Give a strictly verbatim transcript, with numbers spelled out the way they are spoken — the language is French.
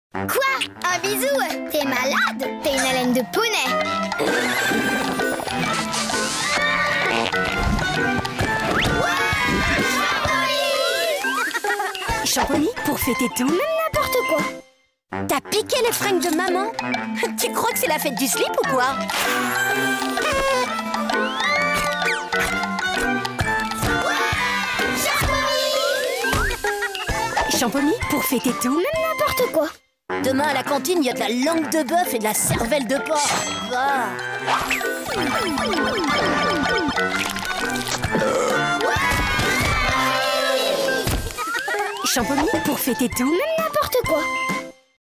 Quoi? Un bisou? T'es malade? T'as une haleine de poney. Champigny, pour fêter tout, Même n'importe quoi. t'as piqué les fringues de maman? Tu crois que c'est la fête du slip ou quoi? Champigny, pour fêter tout, Même n'importe quoi. demain à la cantine, il y a de la langue de bœuf et de la cervelle de porc. Va. Champigny, pour fêter tout, Même n'importe quoi.